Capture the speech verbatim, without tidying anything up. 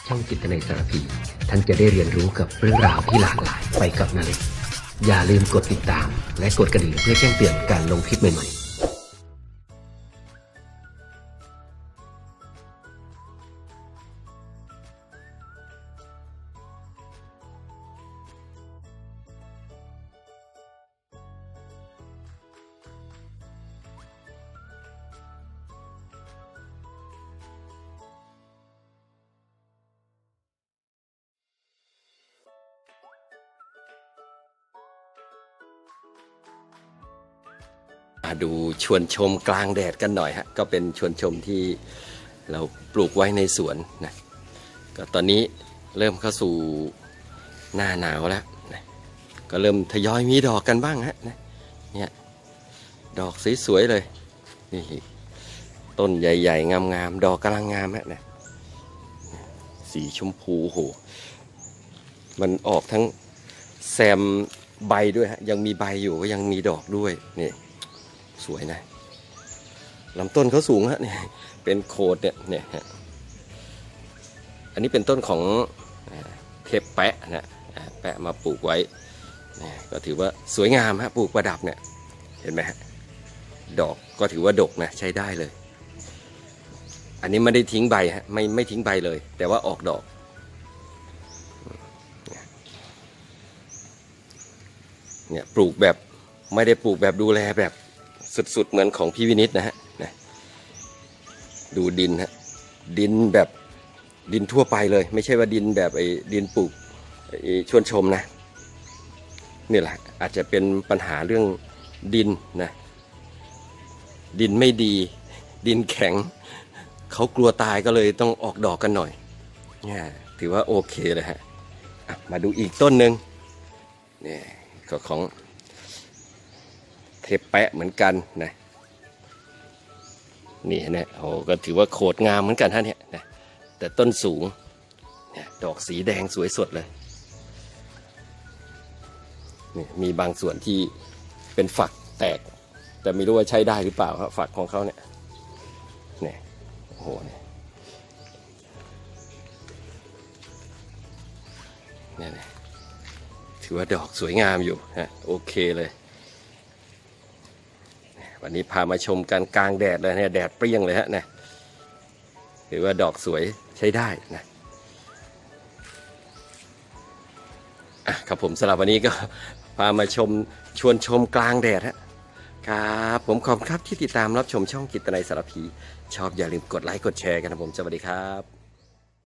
ช่องจิตในสารพีท่านจะได้เรียนรู้กับเรื่องราวที่หลากหลายไปกับนาเล็กอย่าลืมกดติดตามและกดกระดิ่งเพื่อแจ้งเตือนการลงคลิปใหม่ๆมาดูชวนชมกลางแดดกันหน่อยฮะก็เป็นชวนชมที่เราปลูกไว้ในสวนนะก็ตอนนี้เริ่มเข้าสู่หน้าหนาวแล้วนะก็เริ่มทยอยมีดอกกันบ้างฮะนะเนี่ยดอกสวยๆเลยนี่ต้นใหญ่ๆงามๆดอกกำลังงามฮะนะสีชมพูโหมันออกทั้งแซมใบด้วยฮะยังมีใบอยู่ก็ยังมีดอกด้วยนี่สวยนะลำต้นเขาสูงฮะเนี่ยเป็นโคดเนี่ยเนี่ยฮะอันนี้เป็นต้นของเทปแปะนะแปะมาปลูกไว้เนี่ยก็ถือว่าสวยงามฮะปลูกประดับเนี่ยเห็นไหมฮะดอกก็ถือว่าดกนะใช้ได้เลยอันนี้ไม่ได้ทิ้งใบฮะไม่ไม่ทิ้งใบเลยแต่ว่าออกดอกเนี่ยปลูกแบบไม่ได้ปลูกแบบดูแลแบบสุดๆเหมือนของพี่วินิตนะฮะนะดูดินฮะดินแบบดินทั่วไปเลยไม่ใช่ว่าดินแบบไอ้ดินปลูกไอ้ชวนชมนะนี่แหละอาจจะเป็นปัญหาเรื่องดินนะดินไม่ดีดินแข็งเขากลัวตายก็เลยต้องออกดอกกันหน่อยเนี่ยถือว่าโอเคเลยฮะมาดูอีกต้นหนึ่งเนี่ยก็ของเทปแปะเหมือนกันนะนี่นะโอ้ก็ถือว่าโคตรงามเหมือนกันฮะเนี่ยนะแต่ต้นสูงเนี่ยดอกสีแดงสวยสดเลยนี่มีบางส่วนที่เป็นฝักแตกแต่ไม่รู้ว่าใช้ได้หรือเปล่าครับฝักของเขาเนี่ยเนี่ยโอ้โหเนี่ยเนี่ยถือว่าดอกสวยงามอยู่ฮะโอเคเลยวันนี้พามาชมกันกลางแดดเลยเนี่ยแดดเปรี้ยงเลยฮะเนี่ยถือว่าดอกสวยใช้ได้นะอ่ะครับผมสำหรับวันนี้ก็พามาชมชวนชมกลางแดดฮะครับผมขอบคุณครับที่ติดตามรับชมช่องจิตในสารพีชอบอย่าลืมกดไลค์กดแชร์กันนะผมสวัสดีครับ